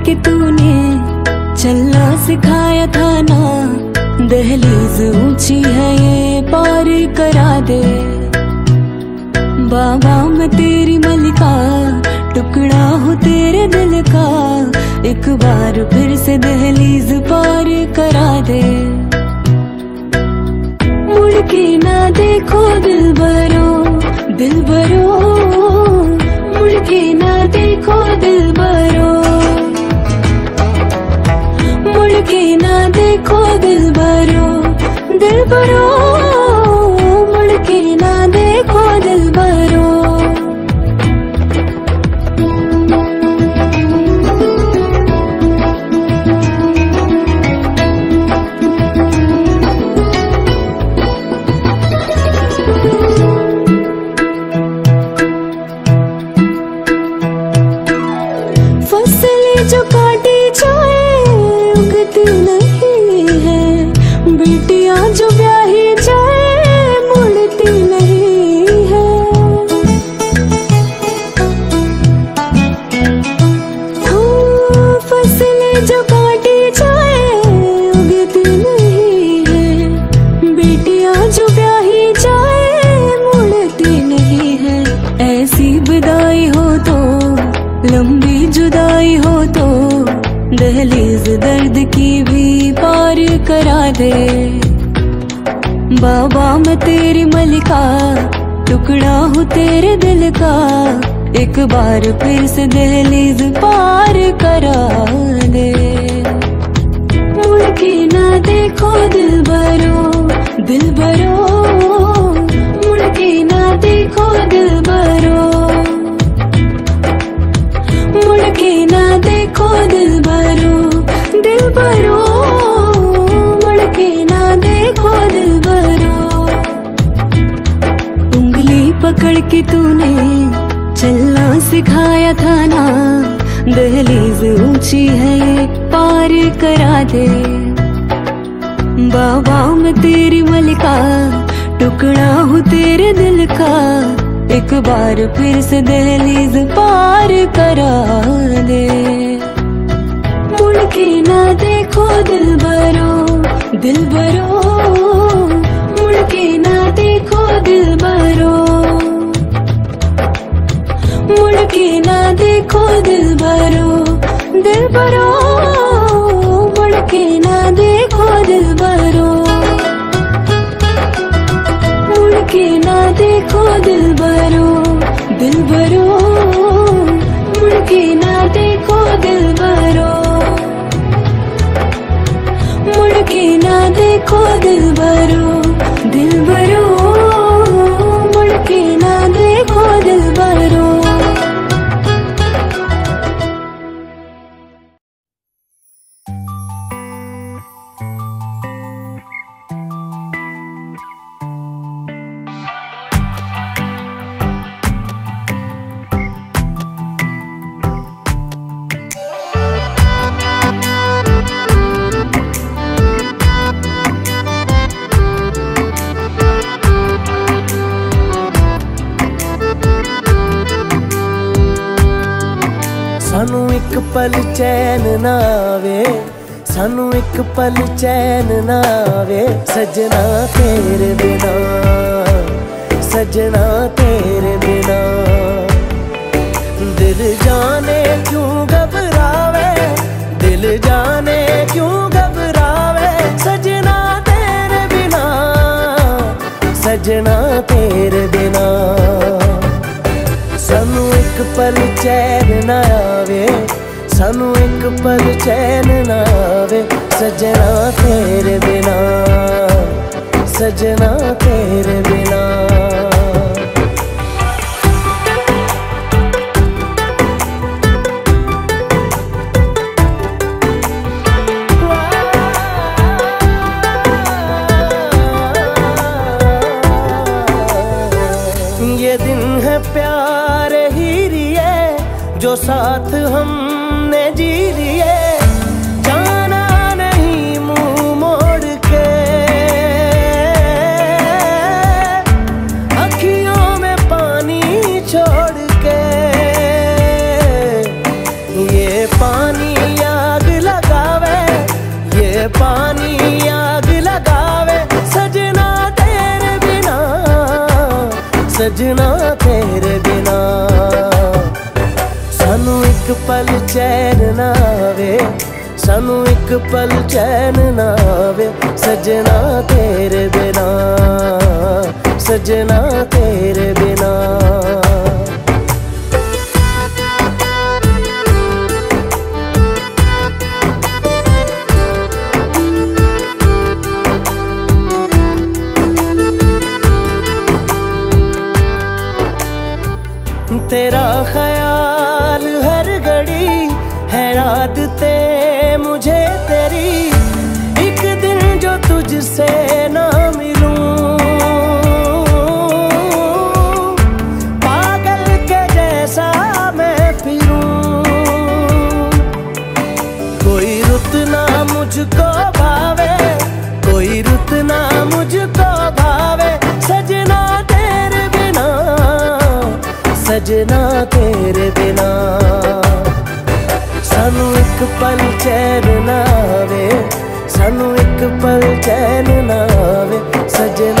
के तूने चलना सिखाया था ना, दहलीज ऊंची है ये पार करा दे। बाबा मैं तेरी मलिका, टुकड़ा हूँ तेरे दिल का, एक बार फिर से दहलीज पार करा दे। मुड़ के ना देखो दिलबरो, दिलबरो, मुड़ के ना देखो दिलबरो, मुड़ के ना देखो दिलबरो, दिलबरो, मुड़ के ना देखो दिलबरो। फसलें जो काटी जाए उगती नहीं है, बेटियां जो ब्याही जाए मुड़ती नहीं है। फसलें जो काटी जाए उगती नहीं है, बेटियां जो ब्याही जाए मुड़ती नहीं है। ऐसी विदाई हो तो, लंबी जुदाई हो तो, दहलीज दर्द की भी पार करा दे। बाबा मैं तेरी मलिका, टुकड़ा हूँ तेरे दिल का, एक बार फिर से दहलीज पार करा दे। मुड़ के ना देखो दिलबरो, दिलबरो, मुड़ के ना देखो दिलबरो, मुड़ के ना देखो दिलबरो, दिलबरो, मुड़ के ना देखो दिलबरो। उंगली पकड़ के तूने चलना सिखाया था ना, दहलीज ऊंची है ये पार करा दे। बाबा मैं तेरी मलिका, टुकड़ा हूँ तेरे दिल का, एक बार फिर से दहलीज पार करा दे। मुड़ के ना देखो दिलबरो, दिलबरो, मुड़ के ना देखो दिलबरो, मुड़ के ना देखो दिलबरो, दिलबरो, मुड़ के ना देखो दिलबरो, मुड़ के ना देखो दिलबरो, दिलबरो, मुड़ के ना देखो दिलबरो, मुड़ के ना देखो दिलबरो, दिलबरो, मुड़ के ना देखो दिलबरो। सानू एक पल चैन ना आवे, सानू एक पल चैन ना आवे, सजना तेरे बिना, सजना तेरे बिना। दिल जाने क्यों घबरावे, दिल जाने क्यों घबरावे, सजना तेरे बिना, सजना तेरे बिना। सानू एक पल चैन ना आवे, सानू एक पल चैन ना आवे, सजना तेरे बिना, सजना तेरे बिना। ये दिन है प्यार ही रिए, जो साथ हमने जी लिए, जाना नहीं मुंह मोड़ के, अखियों में पानी छोड़ के। ये पानी पानी आग लगावे सजना तेरे बिना, सजना तेरे बिना। सानू एक पल चैन ना आवे, सानू एक पल चैन ना आवे सजना तेरे बिना, सजना तेरे बिना। तेरा ख्याल हर घड़ी है आदतें मुझे तेरी, एक दिन जो तुझसे ना मिलूं पागल के जैसा मैं फिरूं। कोई रुत ना मुझको भावे, कोई रुत ना मुझको भावे सजना तेरे बिना, सजना तेरे बिना। सानू एक पल चैन ना आवे, सानू एक पल चैन ना आवे सजना